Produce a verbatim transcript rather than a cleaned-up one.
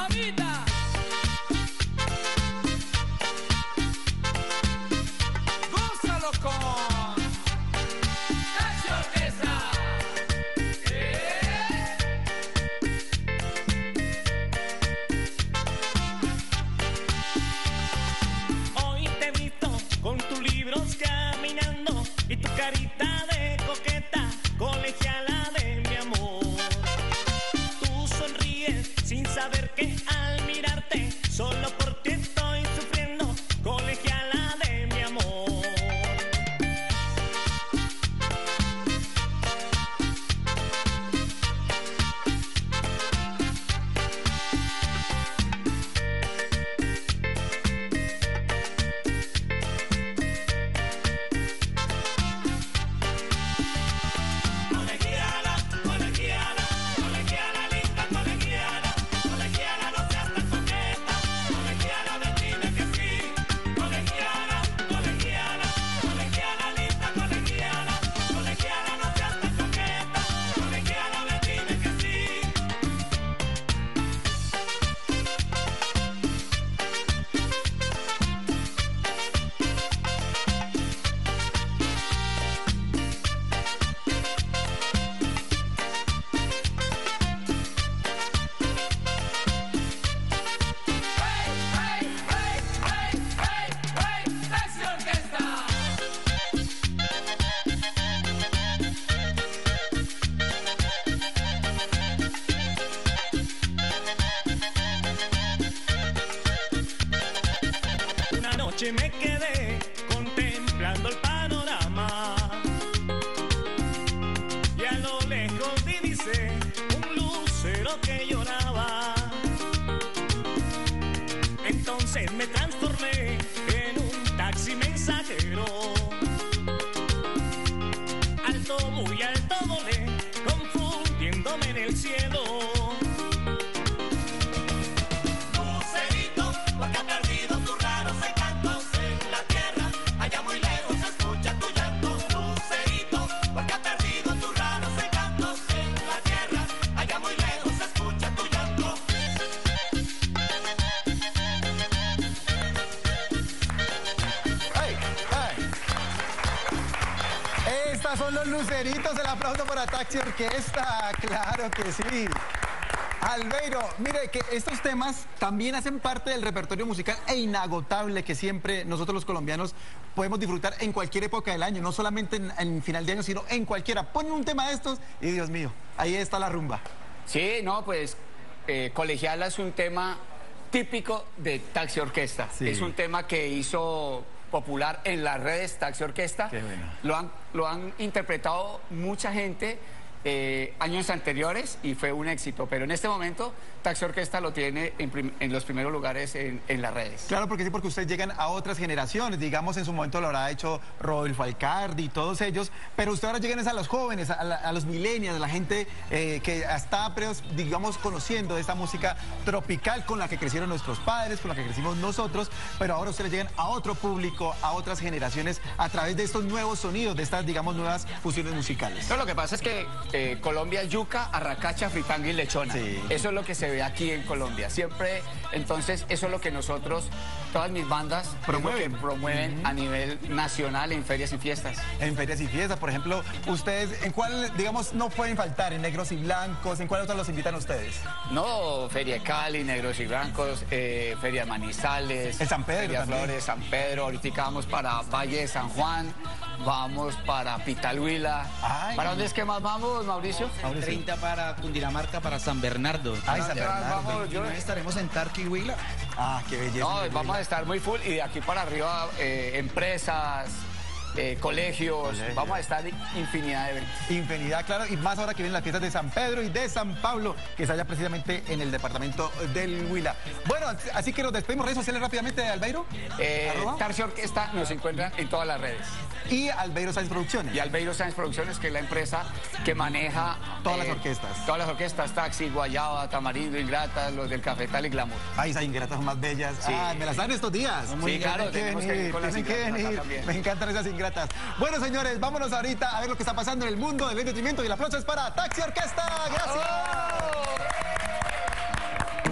vida. Gózalo con Taxi Orquesta. ¿Eh? Hoy te he visto con tus libros caminando y tu carita de coqueta, colegiala de mi amor. Tú sonríes sin saber que al mirarte, solo por ti estoy sufriendo, colegiala de mi amor. Colegiala, colegiala, colegiala linda, colegiala, colegiala no seas tan coqueta, colegiala dime que sí, colegiala, colegiala, colegiala linda, colegiala, colegiala no seas tan coqueta, colegiala dime que sí. Hey, hey, hey, hey, hey, hey, Taxi Orquesta. Una noche me quedé contemplando el panorama y a lo lejos divisé un lucero que lloraba. Entonces me transformé en un taxi mensajero. Alto, muy alto volé, confundiéndome en el cielo. Lucerito, porque ha perdido tus raros encantos en la tierra. Allá muy lejos se escucha tu llanto. Lucerito, porque ha perdido tus raros encantos en la tierra. Allá muy lejos se escucha tu llanto. ¡Ay! ¡Ay! Estas son los luceritos, el aplauso para Taxi Orquesta, claro que sí. Albeiro, mire que estos temas también hacen parte del repertorio musical e inagotable que siempre nosotros los colombianos podemos disfrutar en cualquier época del año, no solamente en, en final de año, sino en cualquiera. Ponen un tema de estos y Dios mío, ahí está la rumba. Sí, no, pues eh, Colegiala es un tema típico de Taxi Orquesta. Sí. Es un tema que hizo popular en las redes Taxi Orquesta. Qué bueno. Lo han, lo han interpretado mucha gente eh, años anteriores y fue un éxito. Pero en este momento Taxi Orquesta lo tiene en, prim- en los primeros lugares en, en las redes. Claro, porque sí, porque ustedes llegan a otras generaciones, digamos en su momento lo habrá hecho Rodolfo Alcardi y todos ellos, pero ustedes ahora llegan es a los jóvenes, a, la- a los millennials, a la gente eh, que está, pues, digamos, conociendo de esta música tropical con la que crecieron nuestros padres, con la que crecimos nosotros, pero ahora ustedes llegan a otro público, a otras generaciones, a través de estos nuevos sonidos, de estas, digamos, nuevas fusiones musicales. No, lo que pasa es que eh, Colombia es yuca, arracacha, fritanga y lechona. Sí. Eso es lo que se ve aquí en Colombia. Siempre, entonces, eso es lo que nosotros, todas mis bandas, Promueven. es lo que promueven a nivel nacional en ferias y fiestas. En ferias y fiestas, por ejemplo, ustedes, ¿en cuál, digamos, no pueden faltar? ¿En negros y blancos? ¿En cuál otros los invitan ustedes? No, Feria de Cali, Negros y Blancos, eh, Feria de Manizales, En San Pedro Feria también. Flores, San Pedro. Ahorita vamos para Valle de San Juan, vamos para Pitalhuila. Ay. ¿Para dónde es que más vamos, Mauricio? Mauricio. treinta para Cundinamarca, para San Bernardo. Ay, San Ya, Bernardo. vamos, yo- veintinueve estaremos en Tarqui, Huila. Ah, qué belleza. No, vamos a estar muy full y de aquí para arriba eh, empresas, eh, colegios, Colegios. vamos a estar en infinidad de eventos. Infinidad, claro, y más ahora que vienen las fiestas de San Pedro y de San Pablo, que está allá precisamente en el departamento del Huila. Bueno, así que nos despedimos. Redes sociales rápidamente de Albeiro. Eh, Arroba. Taxi Orquesta nos encuentran en todas las redes. Y Albeiro Sáenz Producciones. Y Albeiro Sáenz Producciones, que es la empresa que maneja Todas las orquestas. Todas las orquestas, Taxi, Guayaba, Tamarindo, Ingrata, los del Cafetal y Glamour. Ay, esas ingratas son más bellas. Sí. Ah, me las dan estos días. Sí, claro, Tienen que tenemos que venir, ir con las tienen que ingratas acá venir. también. Me encantan esas ingratas. Bueno, señores, vámonos ahorita a ver lo que está pasando en el mundo del entretenimiento y el aplauso es para Taxi Orquesta. Gracias. ¡Oh!